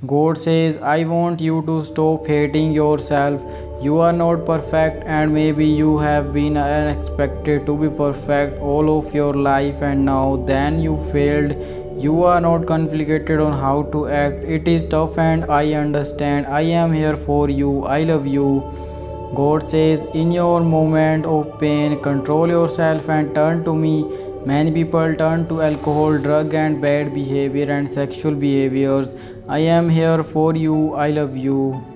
God says, I want you to stop hating yourself. You are not perfect, and maybe you have been unexpected to be perfect all of your life, and now then you failed. You are not conflicted on how to act. It is tough, and I understand. I am here for you. I love you. God says, in your moment of pain, control yourself and turn to me. Many people turn to alcohol, drug, and bad behavior and sexual behaviors. I am here for you. I love you.